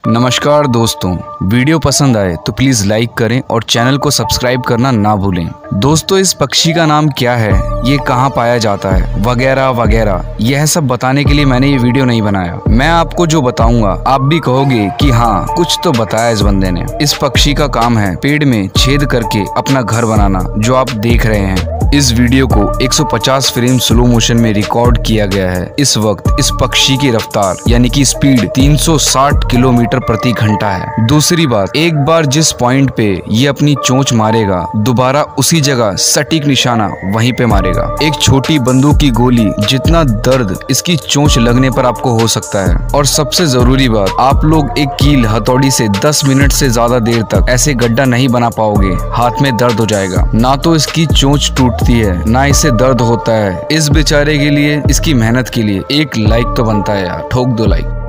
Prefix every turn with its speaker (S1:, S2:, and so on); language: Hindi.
S1: नमस्कार दोस्तों, वीडियो पसंद आए तो प्लीज़ लाइक करें और चैनल को सब्सक्राइब करना ना भूलें। दोस्तों, इस पक्षी का नाम क्या है, ये कहाँ पाया जाता है, वगैरह वगैरह, यह सब बताने के लिए मैंने ये वीडियो नहीं बनाया। मैं आपको जो बताऊंगा आप भी कहोगे कि हाँ, कुछ तो बताया इस बंदे ने। इस पक्षी का काम है पेड़ में छेद करके अपना घर बनाना, जो आप देख रहे हैं। इस वीडियो को 150 फ्रेम स्लो मोशन में रिकॉर्ड किया गया है। इस वक्त इस पक्षी की रफ्तार यानी कि स्पीड 360 किलोमीटर प्रति घंटा है। दूसरी बात, एक बार जिस पॉइंट पे ये अपनी चोंच मारेगा, दोबारा उसी जगह सटीक निशाना वहीं पे मारेगा। एक छोटी बंदूक की गोली जितना दर्द इसकी चोंच लगने पर आपको हो सकता है। और सबसे जरूरी बात, आप लोग एक कील हथौड़ी से 10 मिनट से ज्यादा देर तक ऐसे गड्ढा नहीं बना पाओगे, हाथ में दर्द हो जाएगा। ना तो इसकी चोंच टूटती है, ना इसे दर्द होता है। इस बेचारे के लिए, इसकी मेहनत के लिए एक लाइक तो बनता है यार, ठोक दो लाइक।